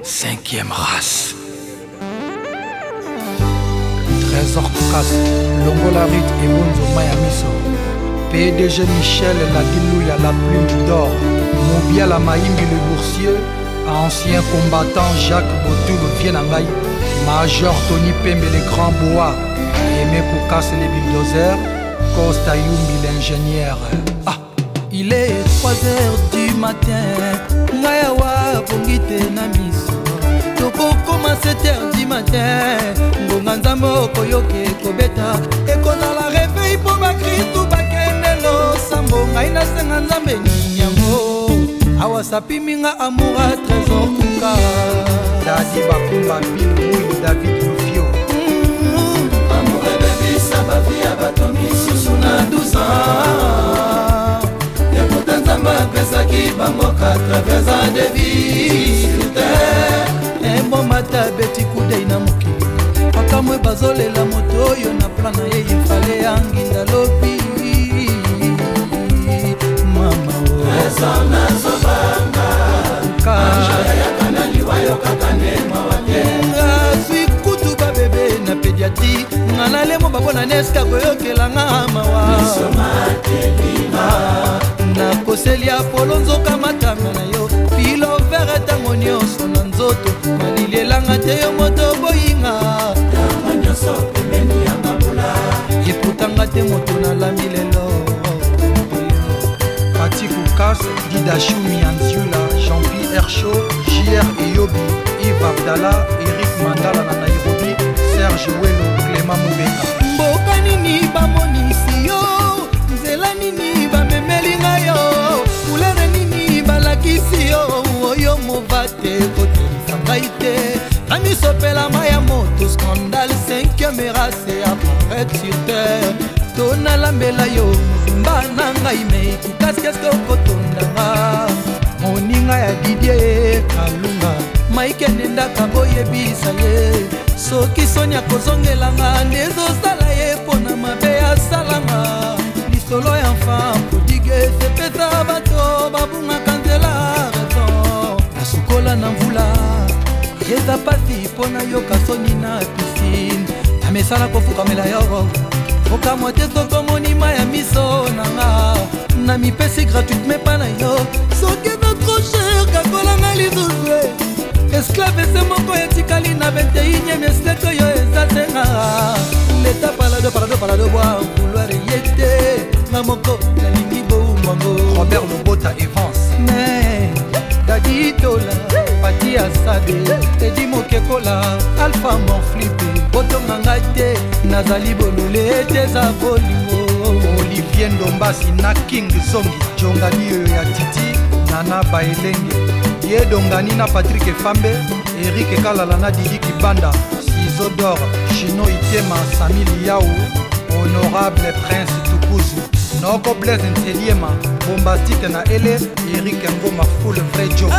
5e race. Trésor Koukas, Longola Rit et Bonzo Mayamiso. PDG Michel Ladilouya, la plume d'or. Mobiala Maïmbi le boursier. Ancien combattant Jacques Botoul Vienangaï. Major Tony Pembe les grands bois. Aimé Koukas les bulldozers. Costa Yumbi l'ingénieur. Ah. Il est 3h du matin. Ngayawa Bongite Namiso. Toko koma 7h du matin. Ngonga nzambo koyoke kobeta. Ekona la réveil po bakristu bakendelo. Sambo ngai na senga nzambe ninyango. Awa sapiminga amoura trésor kuka. Dadi Bakumba Bill Mouille David Lufio. Amoura bébé sabavi abatomi susuna 12 ans. Ekota nzamba pesaki bamoka traversa de vie. Mata beti kudei na mokili pakamwe bazolela moto oyo na plan na ye ifale anginda lobi mama o nazobanga kaya yakana liwayo kakane mawatenga sui kutu ba bebe na pediatri ngana lemo babona neska koyokela nga mawa na koselia polo nzoka matanga na yo filo vere tango nyonso na nzoto malilelanga te yo moto boyinga eputanga te moto nalambi lelo Pati Koukas, Dida Choumi Anziula, Jean-Pierre Chaud, JR Eyobi, Yves Abdallah, Eric Mandala na Nairobi, Serge Welo, Clément Moubeka. Mboka nini bamonisi yo nzela nini bamemelinga yo kulere nini balakisi yo oyo movate kotelisa ngai te namisopela maya moto scandale 5e race apparaître sur terre tonalambela yo mba na ngai mei kukaskieske okotondanga moninga ya didie kalunga maikende ndaka boyebisa ye soki sonia kozongelanga ndezosala ye mpo na mabe asalanga lisolo ya enfant prodige sepesa bato babungaka nzela raison nasukola na mvula eza pasi mpo na yoka soni na pisine namesala kofukamela yo okamwa te sokomonima ya miso nanga na mipesi gratuite mepa na yo soki eza trop cher kakolanga lisusu esclave ese moko etikali na 21e siècle oyo eza tenga leta palado bwa vouloir ye te nga moko nalingi boumbango Robert Lobota Evans. mais dadi dola pati asade edi mokekola alpha monflipe botonga ngai te nazali bolule te za bolingo Olivier Ndombasi na King Zongi, Jongani oyo ya Titi, Nana Baelenge, Yedongani na Patrick Efambe, Eric Kalala na Didi Kibanda, Sizodor, Chino Itema, Sami Liao, Honorable Prince Tukuzu, Noko Blaise Nteliema, Bombastique na Ele, Eric Ngoma Full Vrai Joe.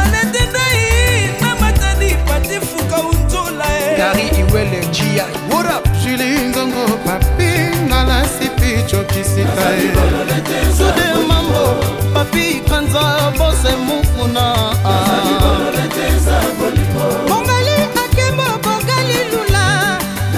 Gary Iwele G.I. What up? Shilingongo papi ngala sipi chokisika Sude mambo papi kanza bose mukuna Mongali akembo bogali lula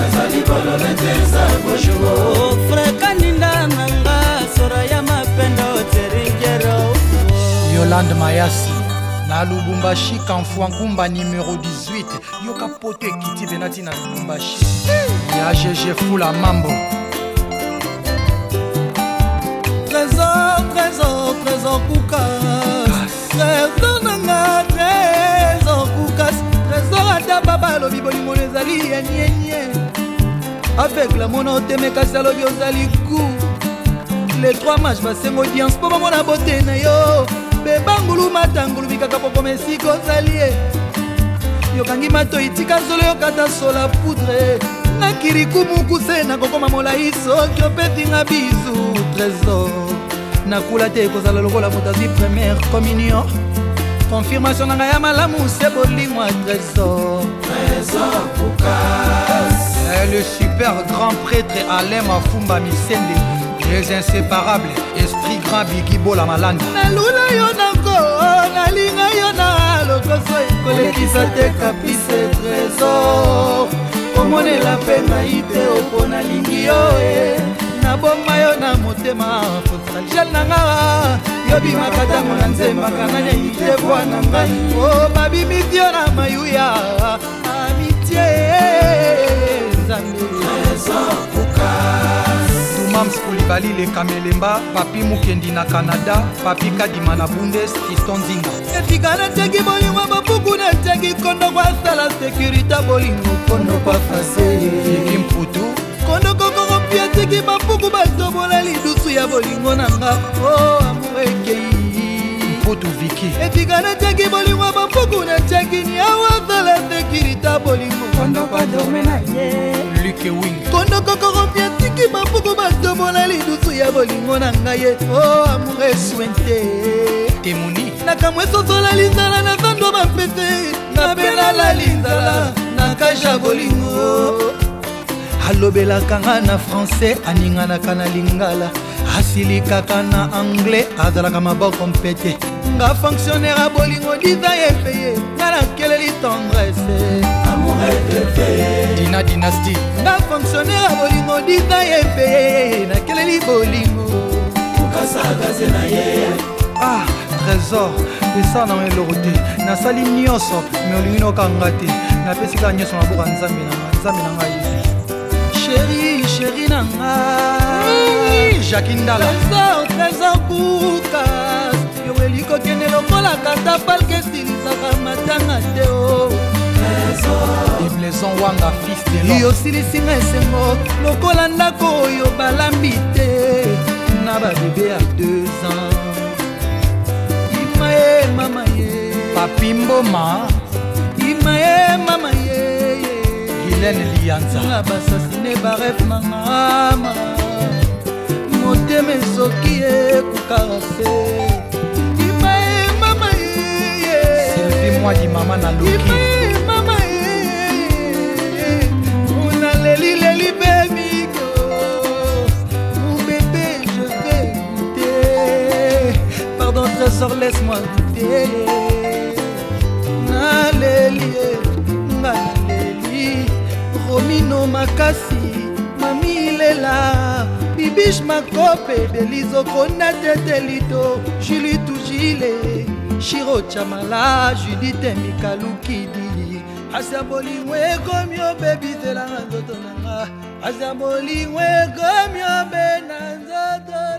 Freka ninda nanga sora ya mapendo teringero Yolande Mayasi na Lubumbashi Kamfouankumba numéro 18 Yoka pote kiti venati na Lubumbashi ya GG Fula Mambo Trésor Koukas Trésor nanga Trésor Koukas Trésor ata baba alobi bolingo ezali yenyenye avec la mono temekasi alobi ozali ku les 3 matchs basenga audience mpo bamona bote na yo bebangulu matangulu bikaka pokoma esika ozali ye yokangi mato itika zolo yokata sola poudre nakiriku mukuse nakokoma molai soki opetinga bizu trésor nakula te ekozala lokola moto azwi première communion confirmation na ngai ya malamu se bolimwa trésor Koukas. Le super grand prêtre Alain Mafumba Misende, les inséparables, esprit grand Bigi Bola Malanda. nalula yo nako nalinga yo na lokoso ekole yebisa te caprice trésor omonela mpe ngai te opo nalingi yo naboma yo na motema fotragel na nga yobimaka ntango na nzembaka nanyai te bwana ngai o babimisi yo na mayuya amitie nzambe Mams Koulibaly le Kamelemba, Papi Mukendi na Canada, Papi Kadima na Bundes, Fiston Zinga. Etika na teki bolingo mapuku na teki kondo kwa sala sécurité bolingo kondo kwa fase. Fiki Mputu. Kondo kokoro pia teki mapuku batobola lidusu ya bolingo na nga. Oh amureke. Mputu Viki. Etika na teki bolingo mapuku na teki ni awa sala sécurité bolingo kondo kwa domena ye. Luke Wing. Kondo kokoro pia teki mapuku batobola lidusu ya bolingo na nga ye. Oh amure swente. Temuni. Nakamwe sosola linzala na zando bapete nabela la linzala nakaja bolingo alobelaka nga na français aninganaka na lingala asilikaka na anglais azalaka maboko mpete nga fonctionnaire a bolingo diza ye peye nga nakeleli tendresse Dina Dynastie. nga fonctionnaire a bolingo diza ye peye nakeleli bolingo ukasakaze na ye Ah, trésor, esa na eloko te nasali nyonso me olingi nokanga te napesika nyonso na boka nzambe na ngai sheri na ngai Jacques Ndala trésor bukas yo elikokende lokola kata palke esilisaka matanga te o Ibleson Wanga fils de yo osilisinga esengo lokola ndako oyo balambi te na babebe ya 2 ans imaye mama ye Papi Mboma imaye mama ye Guylaine Lianza na basasine baref mangama motema esoki ekokaka se imaye mama ye Sylvie Mwadi mama na Loki imaye mama ye unalelileli bebiko mon bébé je vais goûter pardon trésor laisse-moi goûter naleli ngaleli romino makasi mami lela bibish makope belizokonda tetelito juli tujile shiro chamala judite mikalukidi asa bolingo ekomi obebizelanga nzoto nanga asa bolingo ekomi obe na nzoto